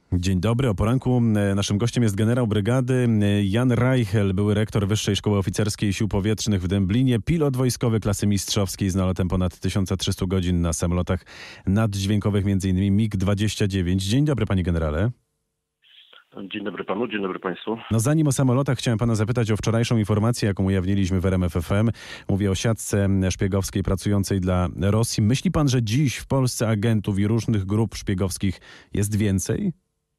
Dzień dobry, o poranku. Naszym gościem jest generał brygady Jan Reichel, były rektor Wyższej Szkoły Oficerskiej Sił Powietrznych w Dęblinie, pilot wojskowy klasy mistrzowskiej z nalotem ponad 1300 godzin na samolotach naddźwiękowych, m.in. MiG-29. Dzień dobry, panie generale. Dzień dobry panu, dzień dobry państwu. No zanim o samolotach, chciałem pana zapytać o wczorajszą informację, jaką ujawniliśmy w RMF FM. Mówię o siatce szpiegowskiej pracującej dla Rosji. Myśli pan, że dziś w Polsce agentów i różnych grup szpiegowskich jest więcej?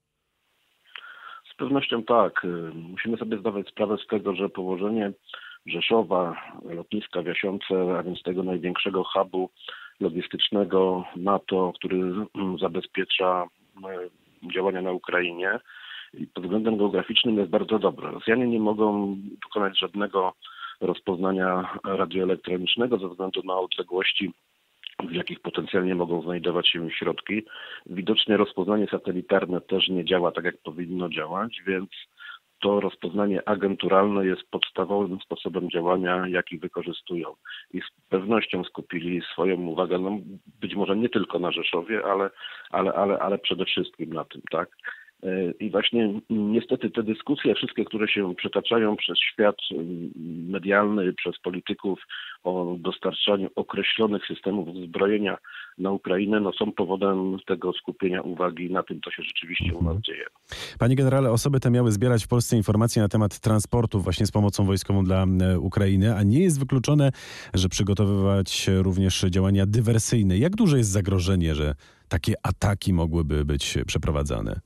Z pewnością tak. Musimy sobie zdawać sprawę z tego, że położenie Rzeszowa, lotniska w Jasionce, a więc tego największego hubu logistycznego NATO, który zabezpiecza działania na Ukrainie, i pod względem geograficznym jest bardzo dobre. Rosjanie nie mogą dokonać żadnego rozpoznania radioelektronicznego ze względu na odległości, w jakich potencjalnie mogą znajdować się środki. Widocznie rozpoznanie satelitarne też nie działa tak, jak powinno działać, więc to rozpoznanie agenturalne jest podstawowym sposobem działania, jaki wykorzystują. I z pewnością skupili swoją uwagę, no być może nie tylko na Rzeszowie, ale przede wszystkim na tym, tak? I właśnie niestety te dyskusje wszystkie, które się przetaczają przez świat medialny, przez polityków o dostarczaniu określonych systemów uzbrojenia na Ukrainę, no są powodem tego skupienia uwagi na tym, co się rzeczywiście u nas dzieje. Panie generale, osoby te miały zbierać w Polsce informacje na temat transportu właśnie z pomocą wojskową dla Ukrainy, a nie jest wykluczone, że przygotowywać również działania dywersyjne. Jak duże jest zagrożenie, że takie ataki mogłyby być przeprowadzane?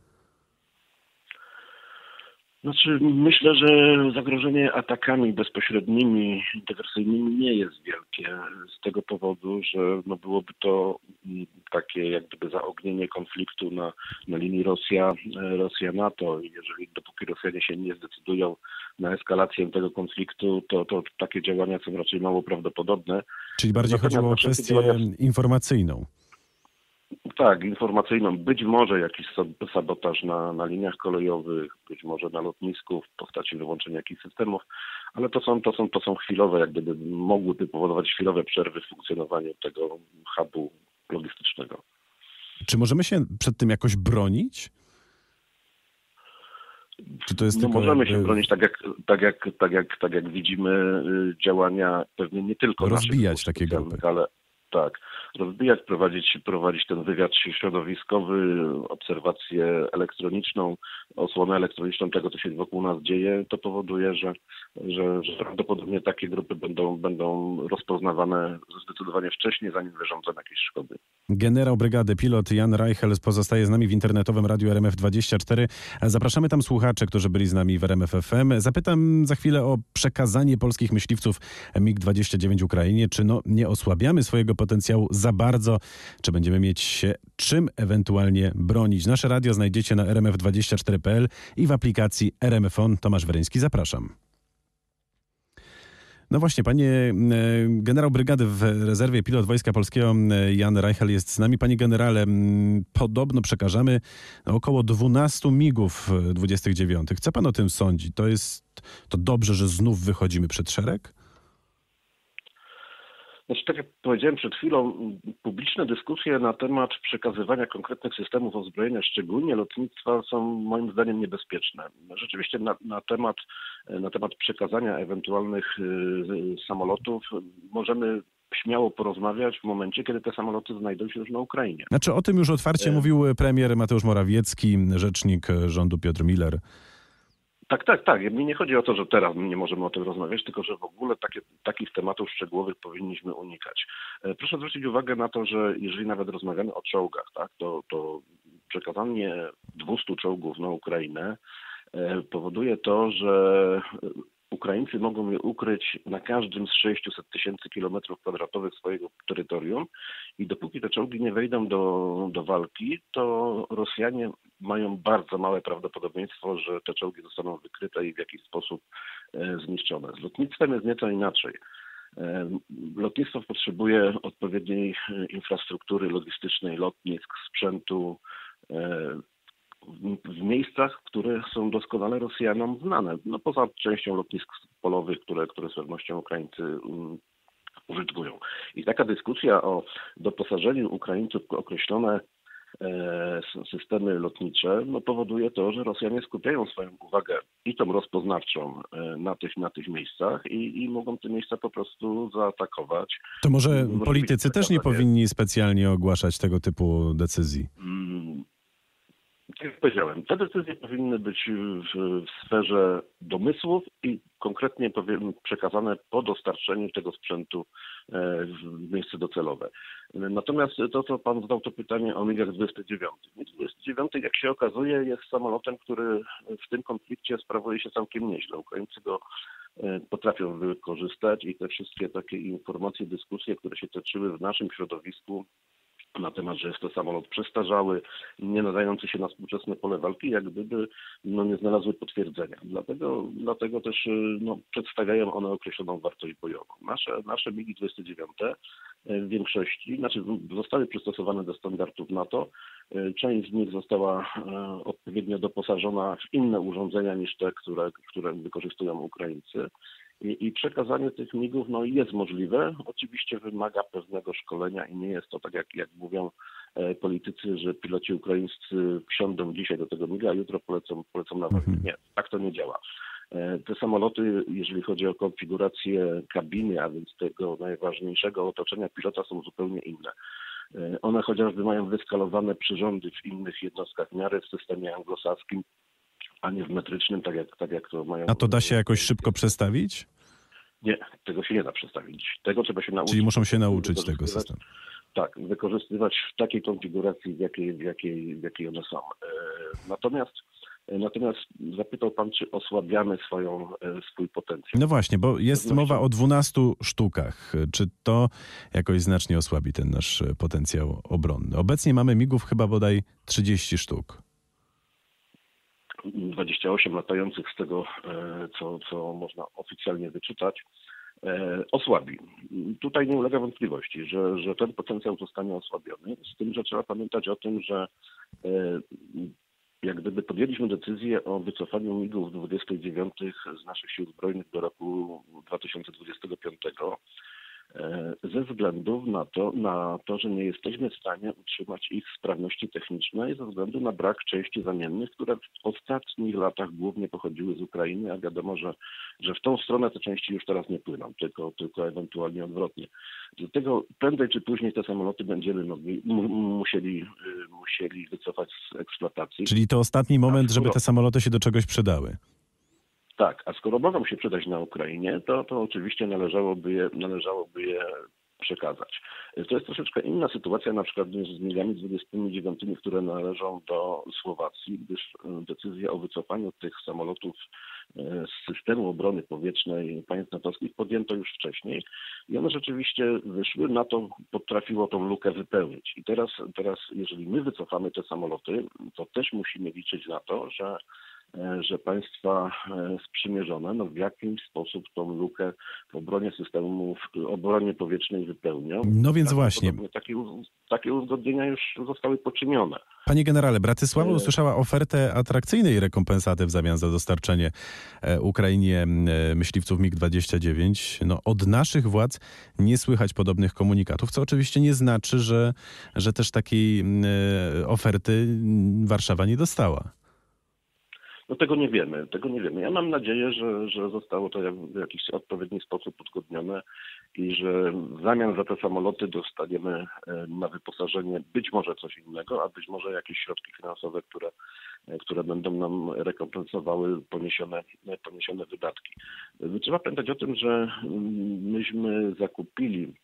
Znaczy, myślę, że zagrożenie atakami bezpośrednimi, dywersyjnymi nie jest wielkie z tego powodu, że no byłoby to takie jak gdyby zaognienie konfliktu na linii Rosja-NATO. I dopóki Rosjanie się nie zdecydują na eskalację tego konfliktu, to takie działania są raczej mało prawdopodobne. Czyli bardziej chodziło o kwestię informacyjną. Tak, informacyjną. Być może jakiś sabotaż na liniach kolejowych, być może na lotnisku w postaci wyłączenia jakichś systemów, ale to są chwilowe, jak gdyby mogłyby powodować chwilowe przerwy w funkcjonowaniu tego hubu logistycznego. Czy możemy się przed tym jakoś bronić? Czy to jest tylko możemy się bronić tak jak widzimy działania pewnie nie tylko rozbijać takie grupy. Ale tak, rozbijać, prowadzić ten wywiad środowiskowy, obserwację elektroniczną, osłonę elektroniczną tego, co się wokół nas dzieje, to powoduje, że prawdopodobnie takie grupy będą rozpoznawane zdecydowanie wcześniej, zanim wyrządzą jakieś szkody. Generał brygady, pilot Jan Reichel pozostaje z nami w internetowym radiu RMF24. Zapraszamy tam słuchaczy, którzy byli z nami w RMF FM. Zapytam za chwilę o przekazanie polskich myśliwców MiG-29 Ukrainie. Czy nie osłabiamy swojego potencjału za bardzo? Czy będziemy mieć się czym ewentualnie bronić? Nasze radio znajdziecie na rmf24.pl i w aplikacji RMF On. Tomasz Weryński, zapraszam. No właśnie, panie generał brygady w rezerwie, pilot Wojska Polskiego Jan Reichel jest z nami. Panie generale, podobno przekażemy około 12 MiG-ów 29. Co pan o tym sądzi? To dobrze, że znów wychodzimy przed szereg? Znaczy, tak jak powiedziałem przed chwilą, publiczne dyskusje na temat przekazywania konkretnych systemów uzbrojenia, szczególnie lotnictwa, są moim zdaniem niebezpieczne. Rzeczywiście na temat przekazania ewentualnych samolotów możemy śmiało porozmawiać w momencie, kiedy te samoloty znajdą się już na Ukrainie. Znaczy o tym już otwarcie mówił premier Mateusz Morawiecki, rzecznik rządu Piotr Müller. Tak. Mi nie chodzi o to, że teraz nie możemy o tym rozmawiać, tylko że w ogóle takich tematów szczegółowych powinniśmy unikać. Proszę zwrócić uwagę na to, że jeżeli nawet rozmawiamy o czołgach, tak, to przekazanie 200 czołgów na Ukrainę powoduje to, że Ukraińcy mogą je ukryć na każdym z 600 tysięcy kilometrów kwadratowych swojego terytorium i dopóki te czołgi nie wejdą do walki, to Rosjanie mają bardzo małe prawdopodobieństwo, że te czołgi zostaną wykryte i w jakiś sposób zniszczone. Z lotnictwem jest nieco inaczej. Lotnictwo potrzebuje odpowiedniej infrastruktury logistycznej, lotnisk, sprzętu, w miejscach, które są doskonale Rosjanom znane. No poza częścią lotnisk polowych, które z pewnością Ukraińcy użytkują. I taka dyskusja o doposażeniu Ukraińców w określone systemy lotnicze, no powoduje to, że Rosjanie skupiają swoją uwagę i tą rozpoznawczą na tych miejscach i mogą te miejsca po prostu zaatakować. To może Może politycy być też nie przekazanie. powinni specjalnie ogłaszać tego typu decyzji? Tak jak powiedziałem, te decyzje powinny być w sferze domysłów i konkretnie przekazane po dostarczeniu tego sprzętu w miejsce docelowe. Natomiast to, co pan zadał to pytanie o MiG-29. MiG-29, jak się okazuje, jest samolotem, który w tym konflikcie sprawuje się całkiem nieźle. Ukraińcy go potrafią wykorzystać i te wszystkie takie informacje, dyskusje, które się toczyły w naszym środowisku na temat, że jest to samolot przestarzały, nie nadający się na współczesne pole walki, jak gdyby nie znalazły potwierdzenia. Dlatego też przedstawiają one określoną wartość bojową. Nasze MiG-29 w większości, zostały przystosowane do standardów NATO. Część z nich została odpowiednio doposażona w inne urządzenia niż te, które wykorzystują Ukraińcy. I przekazanie tych MiG-ów jest możliwe. Oczywiście wymaga pewnego szkolenia i nie jest to tak, jak mówią politycy, że piloci ukraińscy wsiądą dzisiaj do tego MiG-a, a jutro polecą na wojnę. Nie, tak to nie działa. Te samoloty, jeżeli chodzi o konfigurację kabiny, a więc tego najważniejszego otoczenia pilota, są zupełnie inne. One chociażby mają wyskalowane przyrządy w innych jednostkach miary w systemie anglosaskim, a nie w metrycznym, tak jak to mają. A to da się jakoś szybko przestawić? Nie, tego się nie da przestawić. Tego trzeba się nauczyć. Czyli muszą się nauczyć tego systemu. Tak, wykorzystywać w takiej konfiguracji, w jakiej one są. Natomiast zapytał pan, czy osłabiamy swój potencjał. No właśnie, bo jest mowa o 12 sztukach. Czy to jakoś znacznie osłabi ten nasz potencjał obronny? Obecnie mamy MiG-ów chyba bodaj 30 sztuk. 28 latających z tego, co można oficjalnie wyczytać, osłabi. Tutaj nie ulega wątpliwości, że ten potencjał zostanie osłabiony. Z tym, że trzeba pamiętać o tym, że jak gdyby podjęliśmy decyzję o wycofaniu MiG-ów 29 z naszych sił zbrojnych do roku 2025 ze względu na to, że nie jesteśmy w stanie utrzymać ich sprawności technicznej ze względu na brak części zamiennych, które w ostatnich latach głównie pochodziły z Ukrainy, a wiadomo, że w tą stronę te części już teraz nie płyną, tylko ewentualnie odwrotnie. Dlatego prędzej czy później te samoloty będziemy musieli wycofać z eksploatacji. Czyli to ostatni moment, żeby te samoloty się do czegoś przydały. Tak, a skoro mogą się przydać na Ukrainie, to oczywiście należałoby je przekazać. To jest troszeczkę inna sytuacja na przykład niż z MiG-ami 29, które należą do Słowacji, gdyż decyzja o wycofaniu tych samolotów z systemu obrony powietrznej państw natowskich podjęto już wcześniej i one rzeczywiście wyszły, NATO potrafiło tą lukę wypełnić. I teraz jeżeli my wycofamy te samoloty, to też musimy liczyć na to, że państwa sprzymierzone w jakiś sposób tą lukę w obronie systemów obrony powietrznej wypełnią. No więc właśnie. Takie uzgodnienia już zostały poczynione. Panie generale, Bratysława usłyszała ofertę atrakcyjnej rekompensaty w zamian za dostarczenie Ukrainie myśliwców MiG-29. Od naszych władz nie słychać podobnych komunikatów, co oczywiście nie znaczy, że też takiej oferty Warszawa nie dostała. Tego nie wiemy. Ja mam nadzieję, że zostało to w jakiś odpowiedni sposób uzgodnione i że w zamian za te samoloty dostaniemy na wyposażenie być może coś innego, a być może jakieś środki finansowe, które będą nam rekompensowały poniesione wydatki. Trzeba pamiętać o tym, że myśmy zakupili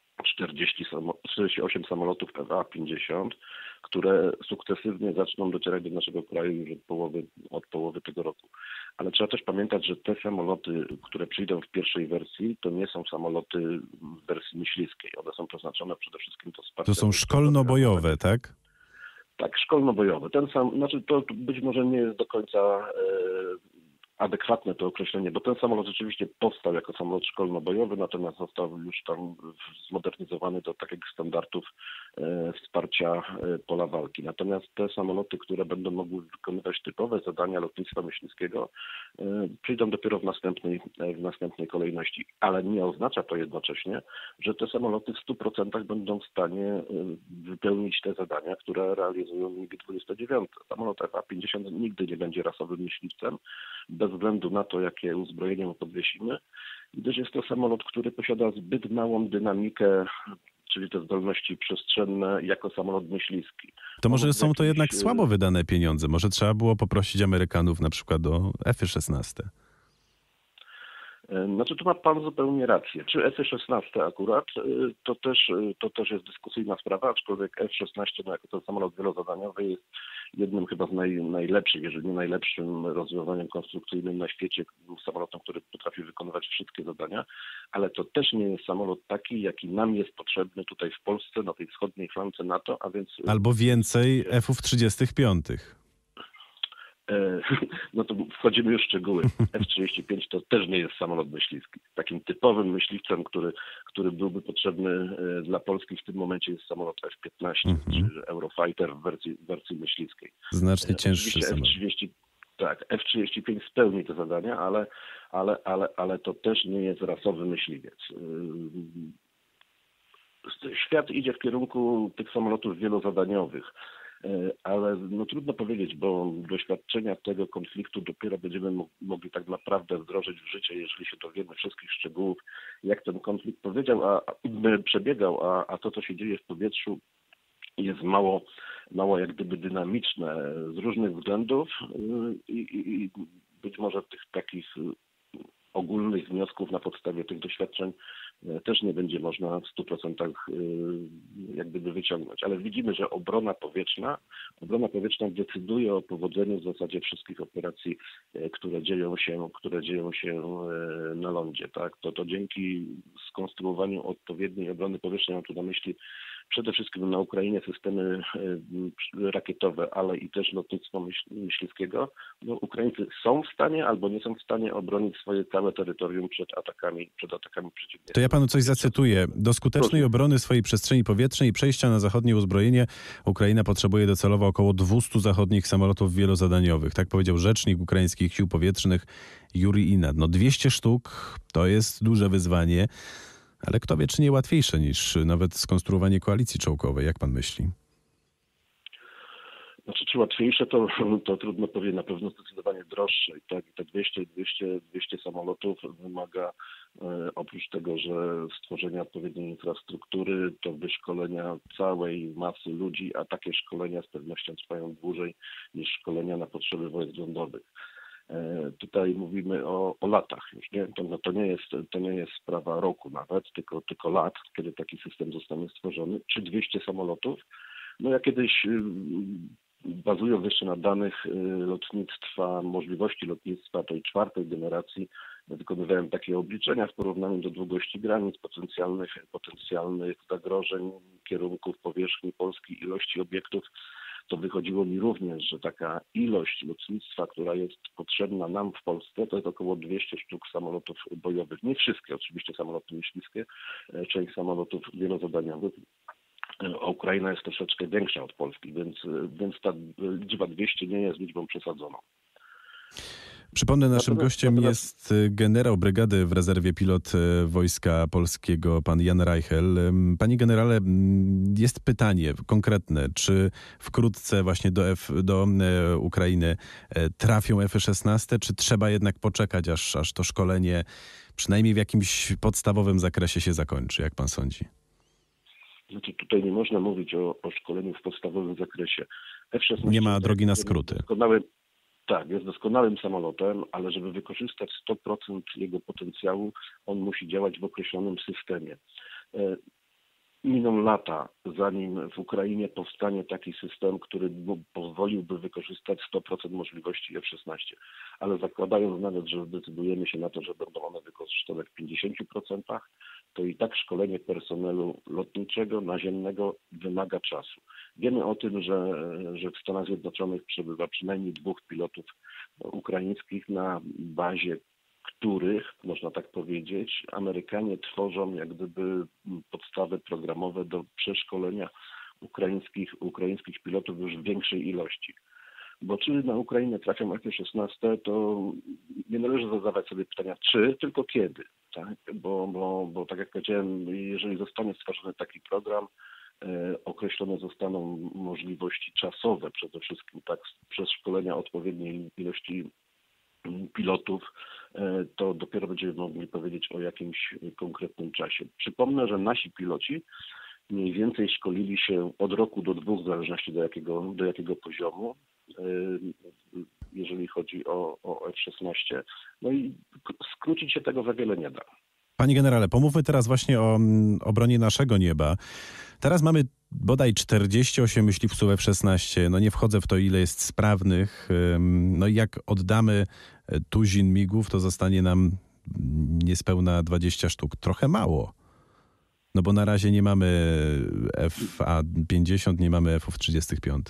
48 samolotów PW-50, które sukcesywnie zaczną docierać do naszego kraju już od połowy tego roku. Ale trzeba też pamiętać, że te samoloty, które przyjdą w pierwszej wersji, to nie są samoloty w wersji myśliwskiej. One są przeznaczone przede wszystkim do wsparcia. To są szkolno-bojowe, tak? Tak, szkolno-bojowe. To być może nie jest do końca adekwatne to określenie, bo ten samolot rzeczywiście powstał jako samolot szkolno-bojowy, natomiast został już tam zmodernizowany do takich standardów wsparcia pola walki. Natomiast te samoloty, które będą mogły wykonywać typowe zadania lotnictwa myśliwskiego, przyjdą dopiero w następnej kolejności. Ale nie oznacza to jednocześnie, że te samoloty w 100% będą w stanie wypełnić te zadania, które realizują MiG-29. Samolot FA-50 nigdy nie będzie rasowym myśliwcem, bez względu na to, jakie uzbrojenie mu podwiesimy, gdyż jest to samolot, który posiada zbyt małą dynamikę, czyli te zdolności przestrzenne, jako samolot myśliwski. To może są to jednak słabo wydane pieniądze. Może trzeba było poprosić Amerykanów na przykład o F-16. Znaczy, tu ma pan zupełnie rację. Czy F-16 akurat, to też jest dyskusyjna sprawa, aczkolwiek F-16 jako ten samolot wielozadaniowy jest jednym chyba z najlepszych, jeżeli nie najlepszym rozwiązaniem konstrukcyjnym na świecie, samolotem, który potrafi wykonywać wszystkie zadania, ale to też nie jest samolot taki, jaki nam jest potrzebny tutaj w Polsce, na tej wschodniej flance NATO, a więc... Albo więcej F-ów 35. No to wchodzimy już w szczegóły. F-35 to też nie jest samolot myśliwski. Takim typowym myśliwcem, który byłby potrzebny dla Polski w tym momencie jest samolot F-15, czy Eurofighter w wersji myśliwskiej. Znacznie cięższy samolot. Tak, F-35 spełni te zadania, ale to też nie jest rasowy myśliwiec. Świat idzie w kierunku tych samolotów wielozadaniowych. Ale no trudno powiedzieć, bo doświadczenia tego konfliktu dopiero będziemy mogli tak naprawdę wdrożyć w życie, jeżeli się dowiemy wszystkich szczegółów, jak ten konflikt przebiegał, a to, co się dzieje w powietrzu, jest mało jak gdyby dynamiczne z różnych względów i być może tych takich ogólnych wniosków na podstawie tych doświadczeń też nie będzie można w 100% jak gdyby wyciągnąć. Ale widzimy, że obrona powietrzna decyduje o powodzeniu w zasadzie wszystkich operacji, które dzieją się na lądzie. Tak? To dzięki skonstruowaniu odpowiedniej obrony powietrznej, mam tu na myśli przede wszystkim na Ukrainie systemy rakietowe, ale i też lotnictwo myśliwskiego, no Ukraińcy są w stanie albo nie są w stanie obronić swoje całe terytorium przed atakami przeciwnika. To ja panu coś zacytuję. Do skutecznej obrony swojej przestrzeni powietrznej i przejścia na zachodnie uzbrojenie Ukraina potrzebuje docelowo około 200 zachodnich samolotów wielozadaniowych. Tak powiedział rzecznik ukraińskich sił powietrznych Jurij Inat. 200 sztuk to jest duże wyzwanie, ale kto wie, czy nie łatwiejsze niż nawet skonstruowanie koalicji czołgowej. Jak pan myśli? Znaczy, czy łatwiejsze, to trudno powiedzieć, na pewno zdecydowanie droższe. I tak, te 200 samolotów wymaga oprócz tego, że stworzenia odpowiedniej infrastruktury, to wyszkolenia całej masy ludzi, a takie szkolenia z pewnością trwają dłużej niż szkolenia na potrzeby wojsk lądowych. Tutaj mówimy o latach już, nie? To nie jest sprawa roku nawet, tylko lat, kiedy taki system zostanie stworzony. Czy 200 samolotów? No ja kiedyś, bazując jeszcze na danych lotnictwa, możliwości lotnictwa tej czwartej generacji, wykonywałem takie obliczenia w porównaniu do długości granic, potencjalnych zagrożeń, kierunków powierzchni Polski, ilości obiektów. To wychodziło mi również, że taka ilość lotnictwa, która jest potrzebna nam w Polsce, to jest około 200 sztuk samolotów bojowych. Nie wszystkie oczywiście samoloty myśliwskie, część samolotów wielozadaniowych. Ukraina jest troszeczkę większa od Polski, więc ta liczba 200 nie jest liczbą przesadzoną. Przypomnę, naszym gościem jest generał brygady w rezerwie, pilot Wojska Polskiego, pan Jan Reichel. Panie generale, jest pytanie konkretne, czy wkrótce właśnie do Ukrainy trafią F-16, czy trzeba jednak poczekać, aż to szkolenie przynajmniej w jakimś podstawowym zakresie się zakończy, jak pan sądzi? Znaczy, tutaj nie można mówić o szkoleniu w podstawowym zakresie. F-16 nie ma drogi na skróty. Tak, jest doskonałym samolotem, ale żeby wykorzystać 100% jego potencjału, on musi działać w określonym systemie. Miną lata, zanim w Ukrainie powstanie taki system, który pozwoliłby wykorzystać 100% możliwości F-16. Ale zakładając nawet, że zdecydujemy się na to, że będą one wykorzystane w 50%, to i tak szkolenie personelu lotniczego, naziemnego wymaga czasu. Wiemy o tym, że w Stanach Zjednoczonych przebywa przynajmniej 2 pilotów ukraińskich, na bazie których, można tak powiedzieć, Amerykanie tworzą jak gdyby podstawy programowe do przeszkolenia ukraińskich pilotów już w większej ilości. Bo czy na Ukrainę trafią F-16, to nie należy zadawać sobie pytania czy, tylko kiedy. Tak? Bo tak jak powiedziałem, jeżeli zostanie stworzony taki program, określone zostaną możliwości czasowe przede wszystkim, tak, przez szkolenia odpowiedniej ilości pilotów, to dopiero będziemy mogli powiedzieć o jakimś konkretnym czasie. Przypomnę, że nasi piloci mniej więcej szkolili się od roku do 2, w zależności do jakiego poziomu, jeżeli chodzi o F-16. No i skrócić się tego za wiele nie da. Panie generale, pomówmy teraz właśnie o obronie naszego nieba. Teraz mamy bodaj 48 myśliwców F-16. No nie wchodzę w to, ile jest sprawnych. No i jak oddamy tuzin migów, to zostanie nam niespełna 20 sztuk. Trochę mało. No bo na razie nie mamy F-50, nie mamy F-ów 35.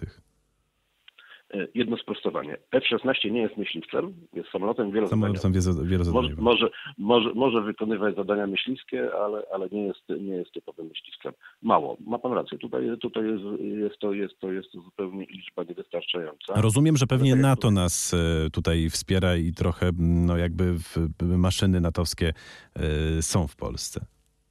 Jedno sprostowanie. F-16 nie jest myśliwcem, jest samolotem wielozadaniowym. Wielozadaniowym. Może wykonywać zadania myśliwskie, ale nie jest typowym myśliwcem. Mało. Ma pan rację. Tutaj jest to zupełnie liczba niewystarczająca. Rozumiem, że pewnie NATO nas tutaj wspiera i trochę no jakby maszyny natowskie są w Polsce.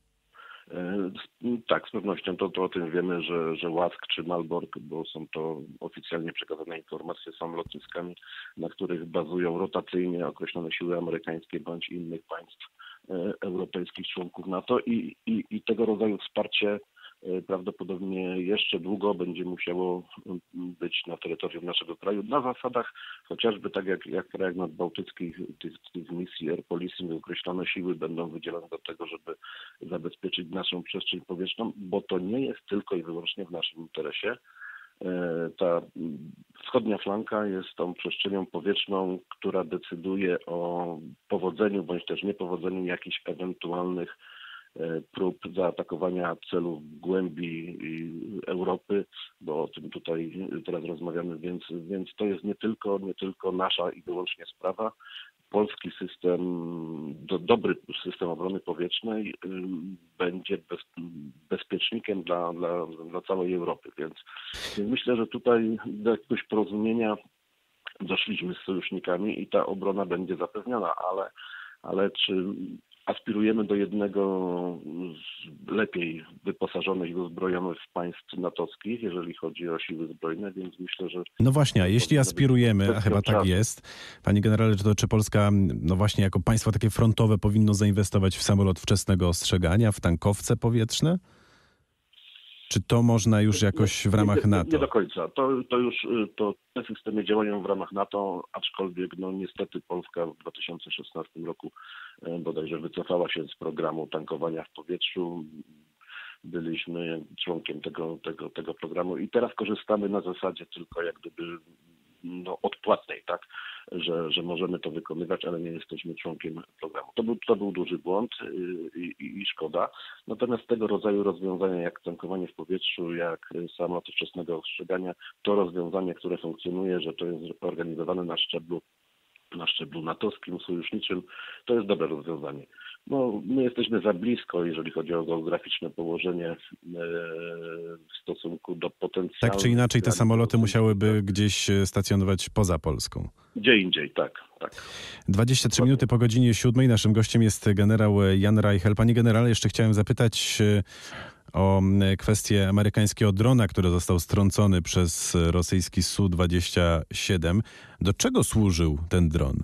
Tak, z pewnością to o tym wiemy, że Łask czy Malbork, bo są to oficjalnie przekazane informacje, są lotniskami, na których bazują rotacyjnie określone siły amerykańskie bądź innych państw europejskich członków NATO i tego rodzaju wsparcie prawdopodobnie jeszcze długo będzie musiało być na terytorium naszego kraju na zasadach chociażby tak jak w krajach nadbałtyckich tych misji air policing określone siły będą wydzielone do tego, żeby zabezpieczyć naszą przestrzeń powietrzną, bo to nie jest tylko i wyłącznie w naszym interesie. Ta wschodnia flanka jest tą przestrzenią powietrzną, która decyduje o powodzeniu bądź też niepowodzeniu jakichś ewentualnych prób zaatakowania celów w głębi Europy, bo o tym tutaj teraz rozmawiamy, więc to jest nie tylko nasza i wyłącznie sprawa. Polski dobry system obrony powietrznej będzie bezpiecznikiem dla całej Europy, więc myślę, że tutaj do jakiegoś porozumienia doszliśmy z sojusznikami i ta obrona będzie zapewniona, ale czy aspirujemy do jednego z lepiej wyposażonych i uzbrojonych państw natowskich, jeżeli chodzi o siły zbrojne, więc myślę, że... No właśnie, a jeśli aspirujemy, a chyba tak jest, panie generale, czy Polska, no właśnie jako państwo takie frontowe powinno zainwestować w samolot wczesnego ostrzegania, w tankowce powietrzne? Czy to można już jakoś w ramach NATO? Nie do końca. To te systemy działają w ramach NATO, aczkolwiek no niestety Polska w 2016 roku bodajże wycofała się z programu tankowania w powietrzu. Byliśmy członkiem tego programu i teraz korzystamy na zasadzie tylko jak gdyby odpłatnej, tak, że możemy to wykonywać, ale nie jesteśmy członkiem programu. To był duży błąd i szkoda. Natomiast tego rodzaju rozwiązania jak tankowanie w powietrzu, jak samoloty wczesnego ostrzegania, to rozwiązanie, które funkcjonuje, że to jest organizowane na szczeblu natowskim, sojuszniczym, to jest dobre rozwiązanie. No, my jesteśmy za blisko, jeżeli chodzi o geograficzne położenie w stosunku do potencjału. Tak czy inaczej te samoloty musiałyby gdzieś stacjonować poza Polską. Gdzie indziej, tak. 23 minuty po godzinie 7. Naszym gościem jest generał Jan Reichel. Panie generale, jeszcze chciałem zapytać o kwestię amerykańskiego drona, który został strącony przez rosyjski Su-27. Do czego służył ten dron?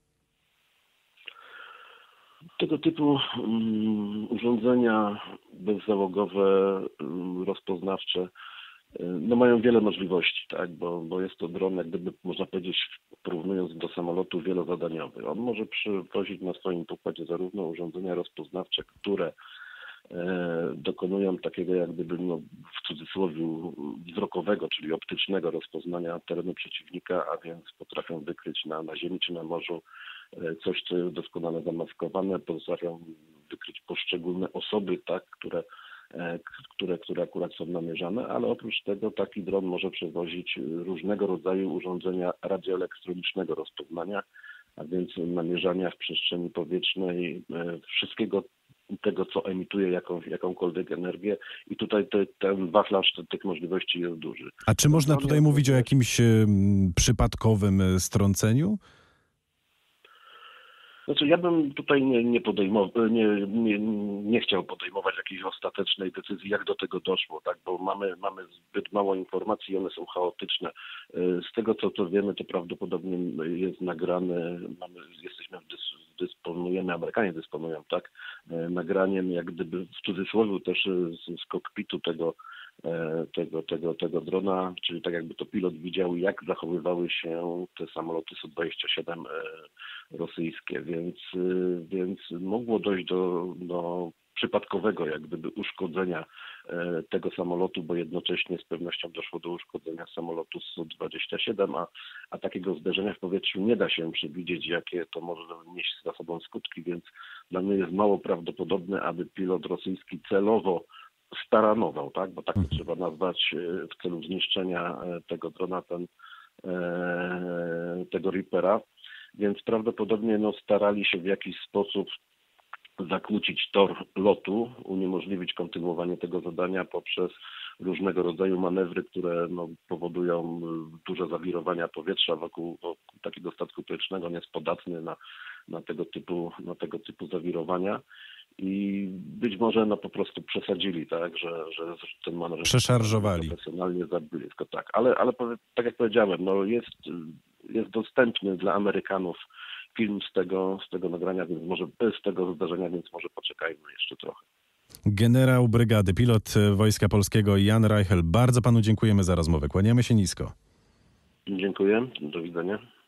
Tego typu urządzenia bezzałogowe, rozpoznawcze mają wiele możliwości, tak? Bo jest to dron, jak gdyby można powiedzieć, porównując do samolotu, wielozadaniowy. On może przywozić na swoim pokładzie zarówno urządzenia rozpoznawcze, które dokonują takiego jak gdyby w cudzysłowie wzrokowego, czyli optycznego rozpoznania terenu przeciwnika, a więc potrafią wykryć na ziemi czy na morzu coś, co jest doskonale zamaskowane, potrafią wykryć poszczególne osoby, tak, które akurat są namierzane, ale oprócz tego taki dron może przewozić różnego rodzaju urządzenia radioelektronicznego rozpoznania, a więc namierzania w przestrzeni powietrznej wszystkiego tego, co emituje jakąkolwiek energię i tutaj ten wachlarz tych możliwości jest duży. A czy można tutaj mówić o jakimś przypadkowym strąceniu? Znaczy, ja bym tutaj nie chciał podejmować jakiejś ostatecznej decyzji, jak do tego doszło, tak? Bo mamy zbyt mało informacji i one są chaotyczne. Z tego, co wiemy, to prawdopodobnie jest nagrane, dysponujemy, Amerykanie dysponują, tak? Nagraniem, jak gdyby w cudzysłowie też z kokpitu tego drona, czyli tak jakby to pilot widział, jak zachowywały się te samoloty Su-27 rosyjskie, więc mogło dojść do przypadkowego jak gdyby uszkodzenia tego samolotu, bo jednocześnie z pewnością doszło do uszkodzenia samolotu Su-27, a takiego zderzenia w powietrzu nie da się przewidzieć, jakie to może nieść za sobą skutki, więc dla mnie jest mało prawdopodobne, aby pilot rosyjski celowo staranował, tak, bo tak to trzeba nazwać, w celu zniszczenia tego drona, tego Reapera, więc prawdopodobnie starali się w jakiś sposób zakłócić tor lotu, uniemożliwić kontynuowanie tego zadania poprzez różnego rodzaju manewry, które powodują duże zawirowania powietrza wokół takiego statku powietrznego, nie jest podatny na tego typu zawirowania. I być może po prostu przesadzili, tak, że ten manewr przeszarżowali profesjonalnie za blisko, tak. Ale tak jak powiedziałem, jest dostępny dla Amerykanów film z tego nagrania, więc może z tego zdarzenia, więc może poczekajmy jeszcze trochę. Generał brygady, pilot Wojska Polskiego Jan Reichel, bardzo panu dziękujemy za rozmowę. Kłaniamy się nisko. Dziękuję, do widzenia.